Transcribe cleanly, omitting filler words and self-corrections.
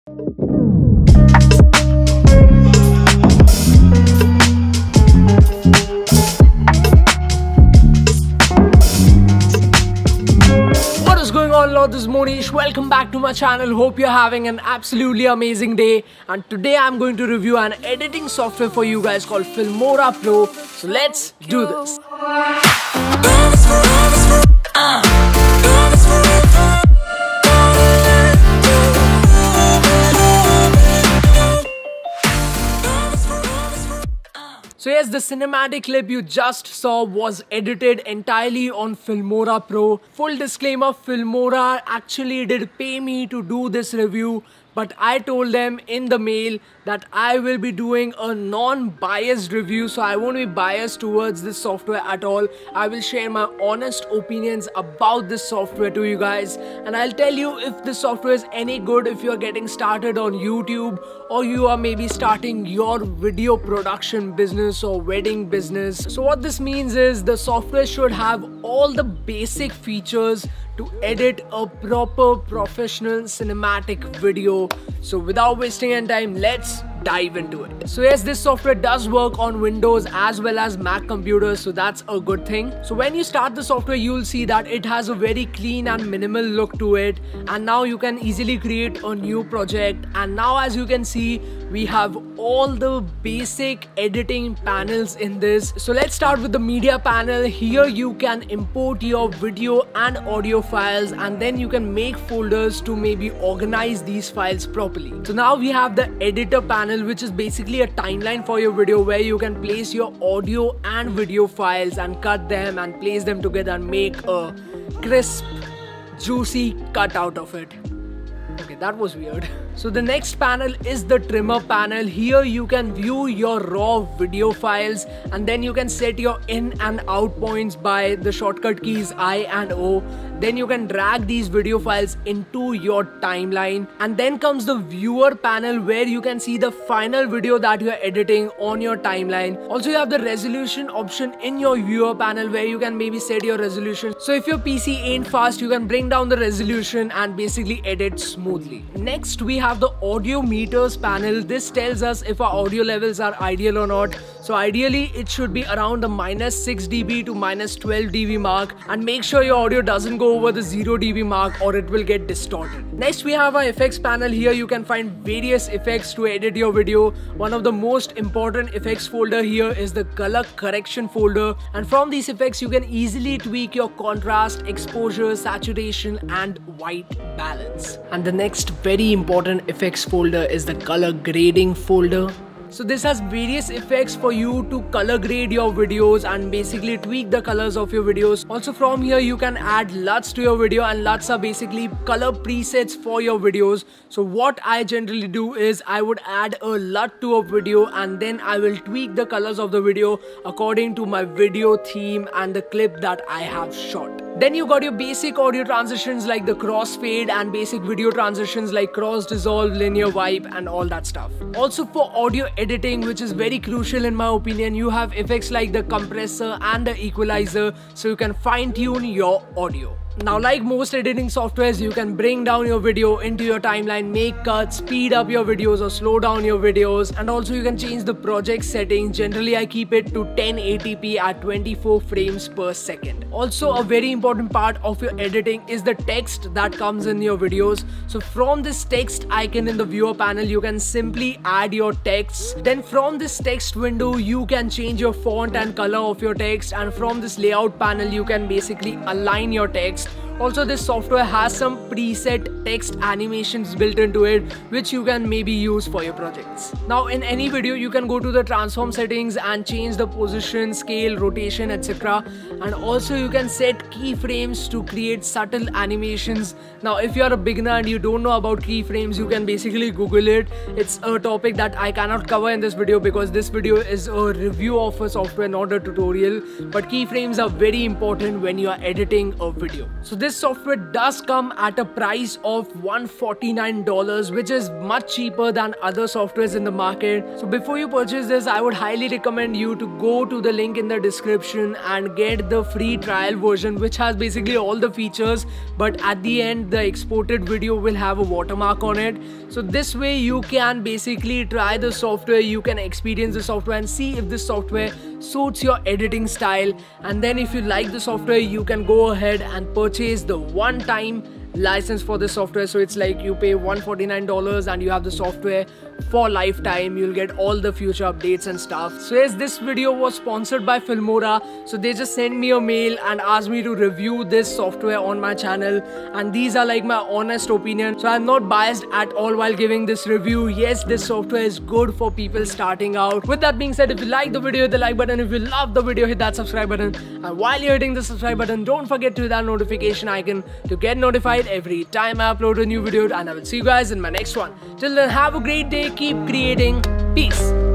What is going on, Lord? This is Mohnish. Welcome back to my channel. Hope you're having an absolutely amazing day. And today I'm going to review an editing software for you guys called Filmora Pro. So let's do this. So yes, the cinematic clip you just saw was edited entirely on Filmora Pro. Full disclaimer, Filmora actually did pay me to do this review, but I told them in the mail that I will be doing a non-biased review, so I won't be biased towards this software at all. I will share my honest opinions about this software to you guys, and I'll tell you if this software is any good if you're getting started on YouTube, or you are maybe starting your video production business or wedding business. So what this means is the software should have all the basic features to edit a proper professional cinematic video. So without wasting any time, let's dive into it. So yes, this software does work on Windows as well as Mac computers, so that's a good thing. So when you start the software, you'll see that it has a very clean and minimal look to it, and now you can easily create a new project. And now as you can see, we have all the basic editing panels in this. So let's start with the media panel. Here you can import your video and audio files, and then you can make folders to maybe organize these files properly. So now we have the editor panel, which is basically a timeline for your video where you can place your audio and video files and cut them and place them together and make a crisp, juicy cut out of it. Okay, that was weird. So the next panel is the trimmer panel. Here you can view your raw video files, and then you can set your in and out points by the shortcut keys I and O. Then you can drag these video files into your timeline, and then comes the viewer panel where you can see the final video that you are editing on your timeline. Also, you have the resolution option in your viewer panel where you can maybe set your resolution. So if your PC ain't fast, you can bring down the resolution and basically edit smoothly. Next, we have the audio meters panel. This tells us if our audio levels are ideal or not. So ideally, it should be around the -6 dB to -12 dB mark, and make sure your audio doesn't go over the 0 dB mark or it will get distorted. Next, we have our effects panel. Here you can find various effects to edit your video. One of the most important effects folder here is the color correction folder, and from these effects you can easily tweak your contrast, exposure, saturation and white balance. And the next very important effects folder is the color grading folder. So this has various effects for you to color grade your videos and basically tweak the colors of your videos. Also from here you can add LUTs to your video, and LUTs are basically color presets for your videos. So what I generally do is I would add a LUT to a video, and then I will tweak the colors of the video according to my video theme and the clip that I have shot. Then you got your basic audio transitions like the crossfade, and basic video transitions like cross dissolve, linear wipe and all that stuff. Also for audio editing, which is very crucial in my opinion, you have effects like the compressor and the equalizer, so you can fine tune your audio. Now, like most editing softwares, you can bring down your video into your timeline, make cuts, speed up your videos or slow down your videos, and also you can change the project settings. Generally, I keep it to 1080p at 24 frames per second. Also, a very important part of your editing is the text that comes in your videos. So from this text icon in the viewer panel, you can simply add your text. Then from this text window, you can change your font and color of your text, and from this layout panel, you can basically align your text. Also, this software has some preset text animations built into it, which you can maybe use for your projects. Now, in any video, you can go to the transform settings and change the position, scale, rotation, etc. And also, you can set keyframes to create subtle animations. Now, if you are a beginner and you don't know about keyframes, you can basically Google it. It's a topic that I cannot cover in this video because this video is a review of a software, not a tutorial. But keyframes are very important when you are editing a video. So this this software does come at a price of $149, which is much cheaper than other softwares in the market. So before you purchase this, I would highly recommend you to go to the link in the description and get the free trial version, which has basically all the features, but at the end the exported video will have a watermark on it. So this way you can basically try the software, you can experience the software and see if this software suits your editing style, and then if you like the software you can go ahead and purchase the one-time license for this software. So it's like you pay $149 and you have the software for lifetime. You'll get all the future updates and stuff. So yes, this video was sponsored by Filmora. So they just sent me a mail and asked me to review this software on my channel, and these are like my honest opinion. So I'm not biased at all while giving this review. Yes, this software is good for people starting out. With that being said, if you like the video, hit the like button. If you love the video, hit that subscribe button. And while you're hitting the subscribe button, don't forget to hit that notification icon to get notified every time I upload a new video. And I will see you guys in my next one. Till then, have a great day, keep creating, peace.